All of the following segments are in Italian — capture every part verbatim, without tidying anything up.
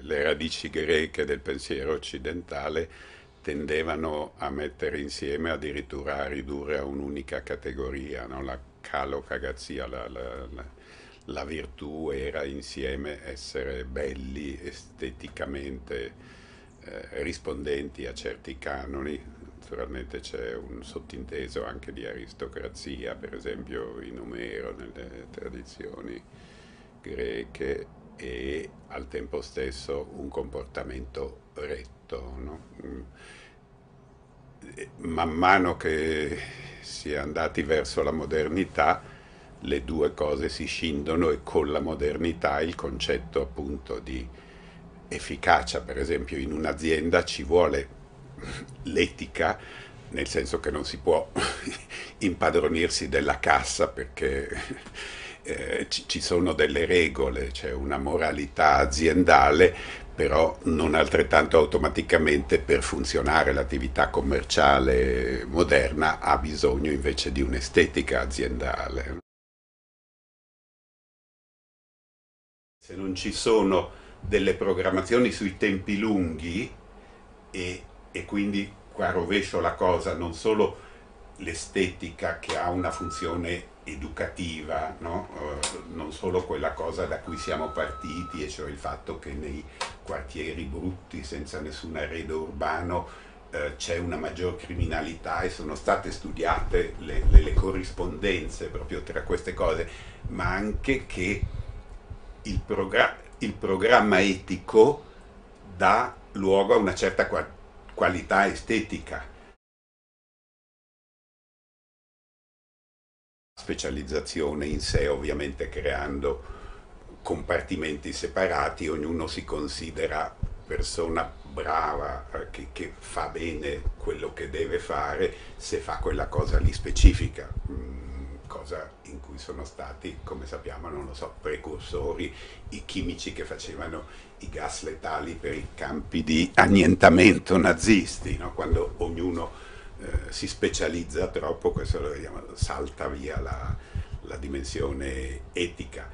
le radici greche del pensiero occidentale tendevano a mettere insieme, addirittura a ridurre a un'unica categoria, no? La calocagazia, la, la, la, la virtù era insieme essere belli, esteticamente eh, rispondenti a certi canoni. Naturalmente c'è un sottinteso anche di aristocrazia, per esempio in Omero, nelle tradizioni greche, e al tempo stesso un comportamento retto, no? Mm. Man mano che si è andati verso la modernità, le due cose si scindono e con la modernità il concetto appunto di efficacia, per esempio in un'azienda ci vuole l'etica, nel senso che non si può impadronirsi della cassa perché eh, ci, ci sono delle regole, c'è una moralità aziendale, però non altrettanto automaticamente per funzionare l'attività commerciale moderna ha bisogno invece di un'estetica aziendale. Se non ci sono delle programmazioni sui tempi lunghi e, e quindi qua rovescio la cosa, non solo l'estetica che ha una funzione educativa, no? Eh, non solo quella cosa da cui siamo partiti, e cioè il fatto che nei quartieri brutti, senza nessun arredo urbano, eh, c'è una maggior criminalità e sono state studiate le, le, le corrispondenze proprio tra queste cose, ma anche che il, progra- il programma etico dà luogo a una certa qua- qualità estetica. Specializzazione in sé, ovviamente creando compartimenti separati, ognuno si considera persona brava, eh, che, che fa bene quello che deve fare se fa quella cosa lì specifica, mm, cosa in cui sono stati, come sappiamo, non lo so, precursori i chimici che facevano i gas letali per i campi di annientamento nazisti, no? Quando ognuno eh, si specializza troppo, questo lo vediamo, salta via la, la dimensione etica.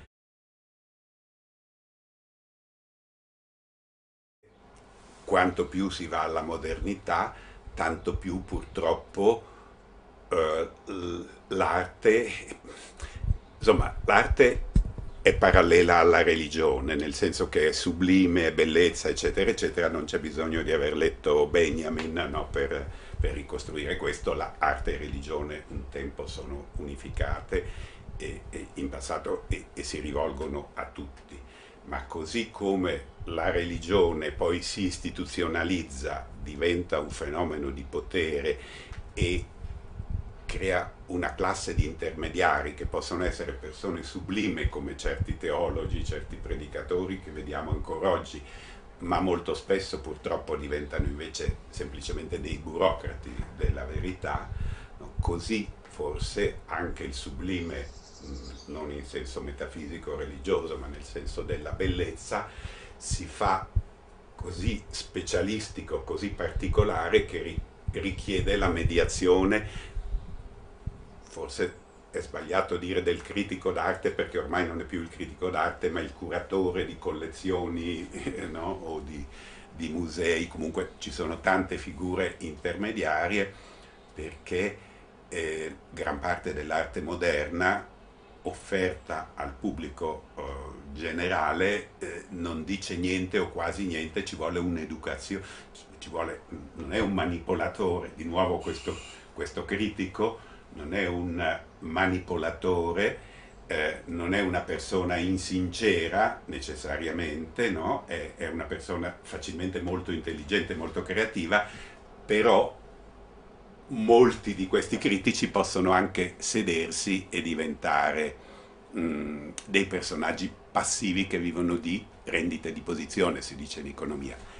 Quanto più si va alla modernità, tanto più purtroppo eh, l'arte, insomma, l'arte è parallela alla religione, nel senso che è sublime, è bellezza, eccetera, eccetera, non c'è bisogno di aver letto Benjamin, no, per, per ricostruire questo. La arte e religione un tempo sono unificate e, e in passato e, e si rivolgono a tutti, ma così come la religione poi si istituzionalizza, diventa un fenomeno di potere e crea una classe di intermediari che possono essere persone sublime come certi teologi, certi predicatori che vediamo ancora oggi, ma molto spesso purtroppo diventano invece semplicemente dei burocrati della verità, no? Così forse anche il sublime, non in senso metafisico o religioso, ma nel senso della bellezza, si fa così specialistico, così particolare che richiede la mediazione. Forse è sbagliato dire del critico d'arte perché ormai non è più il critico d'arte ma il curatore di collezioni, no? O di, di musei, comunque ci sono tante figure intermediarie perché eh, gran parte dell'arte moderna offerta al pubblico eh, generale eh, non dice niente o quasi niente, ci vuole un'educazione, ci vuole, non è un manipolatore, di nuovo questo, questo critico non è un manipolatore, eh, non è una persona insincera necessariamente, no? È, è una persona facilmente molto intelligente, molto creativa, però molti di questi critici possono anche sedersi e diventare mh, dei personaggi passivi che vivono di rendite di posizione, si dice in economia.